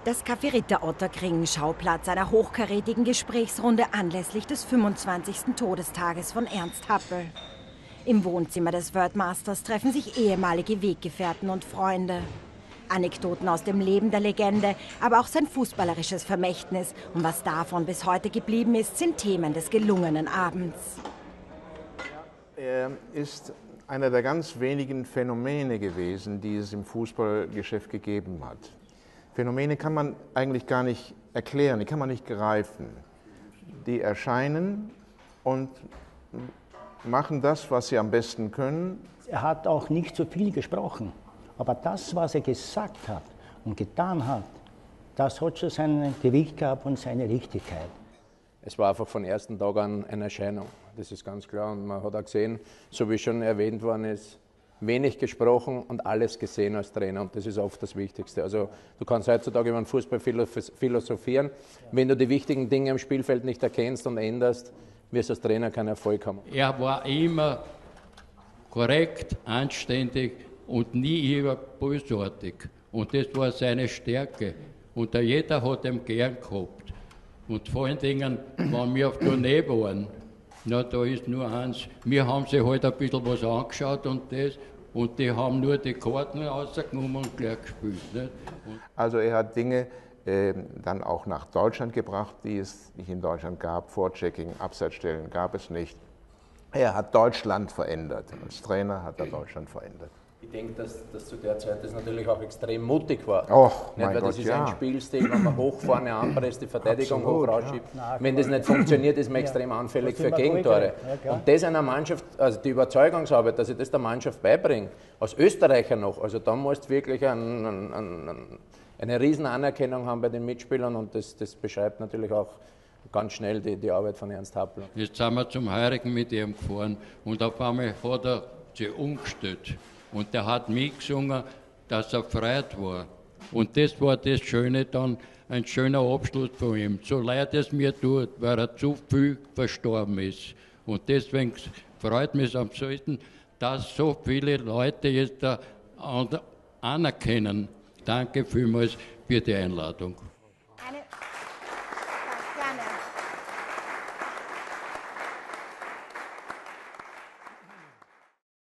Das Café Ritter Ottakring, Schauplatz einer hochkarätigen Gesprächsrunde anlässlich des 25. Todestages von Ernst Happel. Im Wohnzimmer des Wordmasters treffen sich ehemalige Weggefährten und Freunde. Anekdoten aus dem Leben der Legende, aber auch sein fußballerisches Vermächtnis. Und was davon bis heute geblieben ist, sind Themen des gelungenen Abends. Er ist einer der ganz wenigen Phänomene gewesen, die es im Fußballgeschäft gegeben hat. Phänomene kann man eigentlich gar nicht erklären, die kann man nicht greifen. Die erscheinen und machen das, was sie am besten können. Er hat auch nicht so viel gesprochen, aber das, was er gesagt hat und getan hat, das hat schon sein Gewicht gehabt und seine Richtigkeit. Es war einfach von ersten Tag an eine Erscheinung, das ist ganz klar. Und man hat auch gesehen, so wie schon erwähnt worden ist, wenig gesprochen und alles gesehen als Trainer, und das ist oft das Wichtigste. Also du kannst heutzutage über den Fußball philosophieren, wenn du die wichtigen Dinge am Spielfeld nicht erkennst und änderst, wirst du als Trainer keinen Erfolg haben. Er war immer korrekt, anständig und nie bösartig. Und das war seine Stärke. Und jeder hat ihn gern gehabt. Und vor allen Dingen, wenn wir auf Tournee waren, na, da ist nur eins, wir haben sich halt ein bisschen was angeschaut und die haben nur die Karten rausgenommen und gleich gespielt. Nicht? Also er hat Dinge dann auch nach Deutschland gebracht, die es nicht in Deutschland gab. Vorchecking, Abseitsstellen gab es nicht. Er hat Deutschland verändert. Als Trainer hat er Deutschland verändert. Ich denke, dass zu der Zeit das natürlich auch extrem mutig war. Mein Gott, das ist ein Spielstil, wenn man hoch vorne anpresst, die Verteidigung hoch rausschiebt. Wenn das nicht funktioniert, ist man extrem anfällig für Gegentore. Und das einer Mannschaft, also die Überzeugungsarbeit, dass ich das der Mannschaft beibringe, als Österreicher noch, also da musst du wirklich eine riesen Anerkennung haben bei den Mitspielern, und das beschreibt natürlich auch ganz schnell die Arbeit von Ernst Happel. Jetzt sind wir zum Heurigen mit ihm gefahren und auf einmal hat er sich umgestellt. Und der hat mitgesungen, dass er freut war. Und das war das Schöne dann, ein schöner Abschluss von ihm. So leid es mir tut, weil er zu viel verstorben ist. Und deswegen freut mich am meisten, dass so viele Leute jetzt da anerkennen. Danke vielmals für die Einladung.